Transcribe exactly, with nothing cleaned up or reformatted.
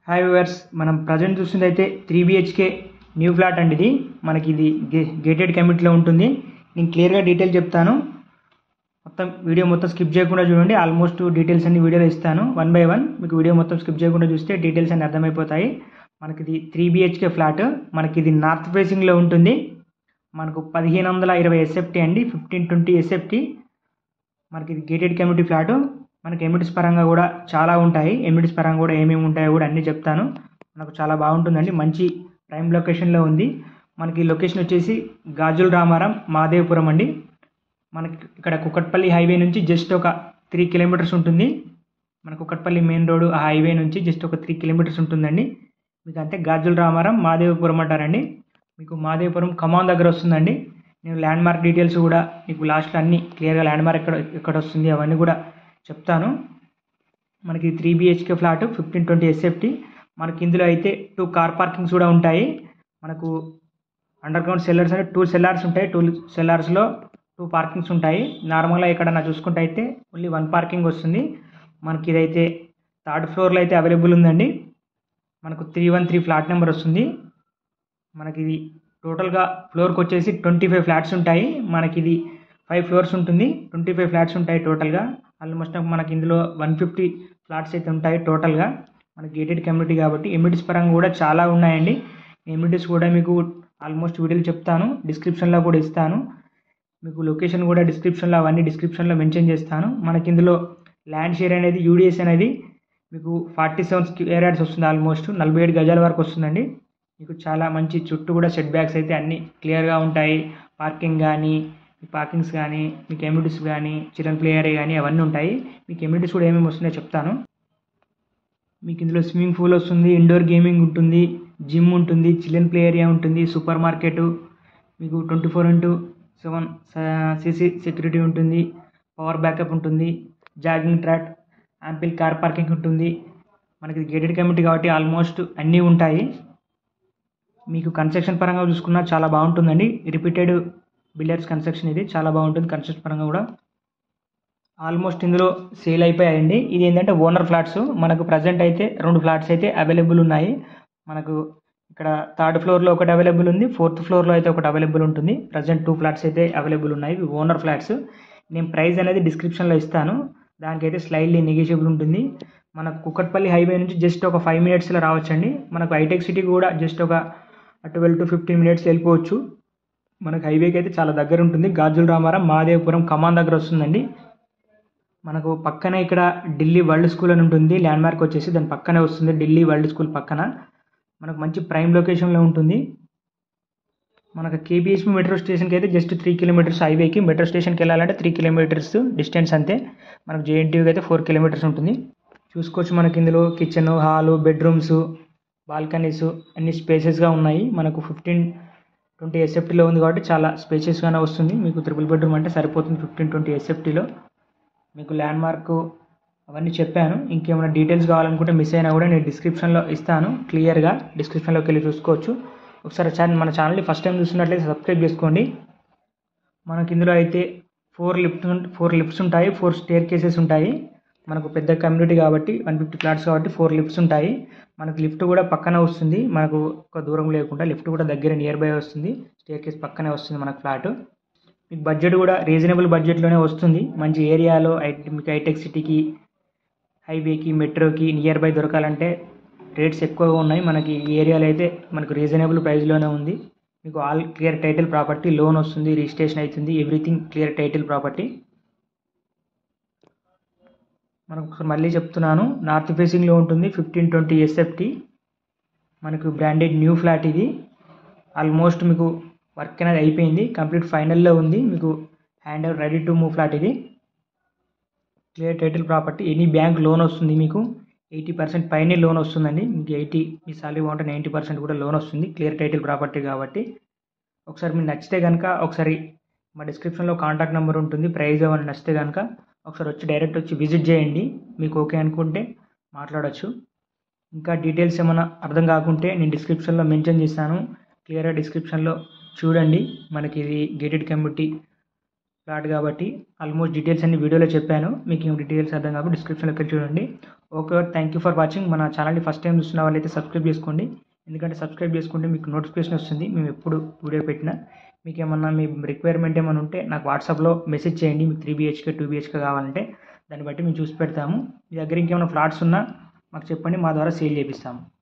Hi viewers, మనం present చూస్తుందైతే three BHK new flat అండి. ఇది మనకి ఇది గే గేటెడ్ కమ్యూనిటీలో ఉంటుంది. నేను క్లియర్గా డీటెయిల్ చెప్తాను. మొత్తం వీడియో మొత్తం స్కిప్ చేయకుండా చూడండి. ఆల్మోస్ట్ డీటెయిల్స్ అన్ని వీడియోలో ఇస్తాను వన్ బై వన్. మీకు వీడియో మొత్తం స్కిప్ చేయకుండా చూస్తే డీటెయిల్స్ అన్ని అర్థమైపోతాయి. మనకి ఇది త్రీ బిహెచ్కే ఫ్లాట్. మనకి ఇది నార్త్ ఫేసింగ్లో ఉంటుంది. మనకు పదిహేను వందల ఇరవై ఎస్ఎఫ్టీ అండి, ఫిఫ్టీన్ ట్వంటీ ఎస్ఎఫ్టీ. మనకి ఇది గేటెడ్ కమ్యూనిటీ ఫ్లాట్. మనకి ఎమ్యూనిటీస్ పరంగా కూడా చాలా ఉంటాయి. ఎమ్యూనిటీస్ పరంగా కూడా ఏమేమి ఉంటాయో కూడా అన్నీ చెప్తాను. మనకు చాలా బాగుంటుందండి. మంచి ప్రైమ్ లొకేషన్లో ఉంది. మనకి లొకేషన్ వచ్చేసి గాజుల రామారం, మాదేవపురం అండి. మనకి ఇక్కడ కుకట్పల్లి హైవే నుంచి జస్ట్ ఒక త్రీ కిలోమీటర్స్ ఉంటుంది. మన కుకట్పల్లి మెయిన్ రోడ్ ఆ హైవే నుంచి జస్ట్ ఒక త్రీ కిలోమీటర్స్ ఉంటుందండి. మీకు అంతే గాజుల రామారం, మాదేవపురం అంటారండి. మీకు మాదేవపురం కమాన్ దగ్గర వస్తుందండి. నేను ల్యాండ్ మార్క్ డీటెయిల్స్ కూడా మీకు లాస్ట్లో అన్ని క్లియర్గా ల్యాండ్ మార్క్ ఎక్కడ ఎక్కడ వస్తుంది అవన్నీ కూడా చెప్తాను. మనకి three BHK flat, fifteen twenty SFT. మనకి ఇందులో అయితే టూ కార్ పార్కింగ్స్ కూడా ఉంటాయి. మనకు అండర్ గ్రౌండ్ సెల్లర్స్ అంటే టూ సెల్లార్స్ ఉంటాయి. టూ సెల్లార్స్లో టూ పార్కింగ్స్ ఉంటాయి. నార్మల్గా ఇక్కడ నా చూసుకుంటే అయితే ఓన్లీ వన్ పార్కింగ్ వస్తుంది. మనకి ఇదైతే థర్డ్ ఫ్లోర్లో అయితే అవైలబుల్ ఉందండి. మనకు three one three flat number వస్తుంది. మనకి ఇది టోటల్గా ఫ్లోర్కి వచ్చేసి ట్వంటీ ఫైవ్ ఫ్లాట్స్ ఉంటాయి. మనకి ఇది ఫైవ్ ఫ్లోర్స్ ఉంటుంది. ట్వంటీ ఫైవ్ ఫ్లాట్స్ ఉంటాయి టోటల్గా. ఆల్మోస్ట్ మనకి ఇందులో వన్ ఫిఫ్టీ ఫ్లాట్స్ అయితే ఉంటాయి టోటల్గా. మనకి గేటెడ్ కమ్యూనిటీ కాబట్టి ఎమ్యూనిటీస్ పరంగా కూడా చాలా ఉన్నాయండి. ఎమ్యూనిటీస్ కూడా మీకు ఆల్మోస్ట్ వీడియోలు చెప్తాను, డిస్క్రిప్షన్లో కూడా ఇస్తాను. మీకు లొకేషన్ కూడా డిస్క్రిప్షన్లో అవన్నీ డిస్క్రిప్షన్లో మెన్షన్ చేస్తాను. మనకి ఇందులో ల్యాండ్ షేర్ అనేది యూడిఎస్ అనేది మీకు ఫార్టీ సెవెన్ స్క్వేర్ యార్డ్స్ వస్తుంది. ఆల్మోస్ట్ నలభై ఏడు గజాల వరకు వస్తుందండి. మీకు చాలా మంచి చుట్టూ కూడా సెట్ బ్యాక్స్ అయితే అన్నీ క్లియర్గా ఉంటాయి. పార్కింగ్ కానీ పార్కింగ్స్ కానీ మీకు ఎమ్యూనిటీస్ కానీ చిల్డ్రన్ ప్లే ఏరియా కానీ అవన్నీ ఉంటాయి. మీకు ఎమ్యూనిటీస్ కూడా ఏమేమి వస్తున్నాయో చెప్తాను. మీకు ఇందులో స్విమ్మింగ్ పూల్ వస్తుంది, ఇండోర్ గేమింగ్ ఉంటుంది, జిమ్ ఉంటుంది, చిల్డ్రన్ ప్లే ఏరియా ఉంటుంది, సూపర్ మార్కెట్, మీకు twenty four into seven CC security ఉంటుంది, పవర్ బ్యాకప్ ఉంటుంది, jogging track, ample car parking ఉంటుంది. మనకి గేటెడ్ కమ్యూనిటీ కాబట్టి ఆల్మోస్ట్ అన్నీ ఉంటాయి. మీకు కన్స్ట్రక్షన్ పరంగా చూసుకున్నా చాలా బాగుంటుందండి. రిపీటెడ్ బిల్డర్స్ కన్స్ట్రక్షన్ ఇది చాలా బాగుంటుంది. కన్స్ట్రక్షన్ పరంగా కూడా ఆల్మోస్ట్ ఇందులో సేల్ అయిపోయాయండి. ఇది ఏంటంటే ఓనర్ ఫ్లాట్స్. మనకు ప్రజెంట్ అయితే రెండు ఫ్లాట్స్ అయితే అవైలబుల్ ఉన్నాయి. మనకు ఇక్కడ థర్డ్ ఫ్లోర్లో ఒకటి అవైలబుల్ ఉంది, ఫోర్త్ ఫ్లోర్లో అయితే ఒకటి అవైలబుల్ ఉంటుంది. ప్రజెంట్ టూ ఫ్లాట్స్ అయితే అవైలబుల్ ఉన్నాయి. ఇవి ఓనర్ ఫ్లాట్స్. నేను ప్రైస్ అనేది డిస్క్రిప్షన్లో ఇస్తాను. దానికైతే స్లైడ్లీ నెగోషియబుల్ ఉంటుంది. మనకు కుకట్పల్లి హైవే నుంచి జస్ట్ ఒక ఫైవ్ మినిట్స్లో రావచ్చండి. మనకు హైటెక్ సిటీ కూడా జస్ట్ ఒక ట్వెల్వ్ టు ఫిఫ్టీన్ మినిట్స్ వెళ్ళిపోవచ్చు. మనకు హైవేకి అయితే చాలా దగ్గర ఉంటుంది. గాజుల రామారం, మాదేవపురం కమాన్ దగ్గర వస్తుందండి. మనకు పక్కనే ఇక్కడ ఢిల్లీ వరల్డ్ స్కూల్ అని ఉంటుంది. ల్యాండ్ మార్క్ వచ్చేసి దాని పక్కనే వస్తుంది. ఢిల్లీ వరల్డ్ స్కూల్ పక్కన మనకు మంచి ప్రైమ్ లొకేషన్లో ఉంటుంది. మనకు కేబిహెచ్పి మెట్రో స్టేషన్కి అయితే జస్ట్ త్రీ కిలోమీటర్స్ హైవేకి. మెట్రో స్టేషన్కి వెళ్ళాలంటే త్రీ కిలోమీటర్స్ డిస్టెన్స్ అంతే. మనకు జేఎన్టీయూకి అయితే ఫోర్ కిలోమీటర్స్ ఉంటుంది. చూసుకోవచ్చు. మనకి ఇందులో కిచెన్, హాలు, బెడ్రూమ్స్, బాల్కనీస్ అన్ని స్పేసెస్గా ఉన్నాయి. మనకు ఫిఫ్టీన్ ట్వంటీ ఎస్ఎఫ్టీలో ఉంది కాబట్టి చాలా స్పేసెస్గానే వస్తుంది. మీకు త్రిపుల్ బెడ్రూమ్ అంటే సరిపోతుంది ఫిఫ్టీన్ ట్వంటీ ఎస్ఎఫ్టీలో. మీకు ల్యాండ్ మార్క్ అవన్నీ చెప్పాను. ఇంకేమైనా డీటెయిల్స్ కావాలనుకుంటే మిస్ అయినా కూడా నేను డిస్క్రిప్షన్లో ఇస్తాను. క్లియర్గా డిస్క్రిప్షన్లోకి వెళ్ళి చూసుకోవచ్చు. ఒకసారి ఛానల్ మన ఛానల్ని ఫస్ట్ టైం చూస్తున్నట్లయితే సబ్స్క్రైబ్ చేసుకోండి. మనకి ఇందులో అయితే ఫోర్ లిఫ్ట్ ఫోర్ లిఫ్ట్స్ ఉంటాయి, ఫోర్ స్టేర్ కేసెస్ ఉంటాయి. మనకు పెద్ద కమ్యూనిటీ కాబట్టి వన్ ఫిఫ్టీ ఫ్లాట్స్ కాబట్టి ఫోర్ లిఫ్ట్స్ ఉంటాయి. మనకు లిఫ్ట్ కూడా పక్కనే వస్తుంది. మనకు ఒక దూరం లేకుండా లిఫ్ట్ కూడా దగ్గర నియర్ బై వస్తుంది. స్టేర్ కేస్ పక్కనే వస్తుంది మనకు ఫ్లాట్. మీకు బడ్జెట్ కూడా రీజనబుల్ బడ్జెట్లోనే వస్తుంది. మంచి ఏరియాలో మీకు హైటెక్ సిటీకి, హైవేకి, మెట్రోకి నియర్ బై దొరకాలంటే రేట్స్ ఎక్కువగా ఉన్నాయి. మనకి ఈ ఏరియాలో అయితే మనకు రీజనబుల్ ప్రైస్లోనే ఉంది. మీకు all clear title property, loan వస్తుంది, రిజిస్ట్రేషన్ అవుతుంది, ఎవ్రీథింగ్ క్లియర్ టైటిల్ ప్రాపర్టీ. మనకు మళ్ళీ చెప్తున్నాను, నార్త్ ఫేసింగ్లో ఉంటుంది. Fifteen twenty SFT. మనకు బ్రాండెడ్ న్యూ ఫ్లాట్ ఇది. ఆల్మోస్ట్ మీకు వర్క్ అనేది అయిపోయింది, కంప్లీట్ ఫైనల్లో ఉంది. మీకు hand over ready to move flat ఇది. Clear title property. Any bank loan వస్తుంది. మీకు ఎయిటీ పర్సెంట్ పైనే లోన్ వస్తుందండి. మీకు ఎయిటీ మీ సాలరీ బాగుంటే నైంటీ పర్సెంట్ కూడా లోన్ వస్తుంది. క్లియర్ టైటిల్ ప్రాపర్టీ కాబట్టి ఒకసారి మీకు నచ్చితే కనుక ఒకసారి మా డిస్క్రిప్షన్లో కాంటాక్ట్ నెంబర్ ఉంటుంది. ప్రైస్ ఏమైనా నచ్చితే కనుక ఒకసారి వచ్చి డైరెక్ట్ వచ్చి విజిట్ చేయండి. మీకు ఓకే అనుకుంటే మాట్లాడచ్చు. ఇంకా డీటెయిల్స్ ఏమైనా అర్థం కాకుంటే నేను డిస్క్రిప్షన్లో మెన్షన్ చేస్తాను. క్లియర్గా డిస్క్రిప్షన్లో చూడండి. మనకి ఇది గేటెడ్ కమ్యూనిటీ ఫ్లాట్ కాబట్టి ఆల్మోస్ట్ డీటెయిల్స్ అన్ని వీడియోలో చెప్పాను. మీకు డీటెయిల్స్ అర్థం కాబట్టి డిస్క్రిప్షన్లోకి వెళ్ళి చూడండి. Okay, thank you for watching. మన ఛానల్ని ఫస్ట్ టైం చూస్తున్న వాళ్ళైతే సబ్స్క్రైబ్ చేసుకోండి, ఎందుకంటే సబ్స్క్రైబ్ చేసుకుంటే మీకు నోటిఫికేషన్ వస్తుంది మేము ఎప్పుడు వీడియో పెట్టినా. మీకు ఏమన్నా మీ రిక్వైర్మెంట్ ఏమైనా ఉంటే నాకు వాట్సాప్లో మెసేజ్ చేయండి, మీకు త్రీ బీహెచ్కే టూ బీహెచ్కే కావాలంటే దాన్ని బట్టి మేము చూసి పెడతాము. మీ దగ్గర ఇంకేమైనా ఫ్లాట్స్ ఉన్నా మాకు చెప్పండి, మా ద్వారా సేల్ చేపిస్తాము.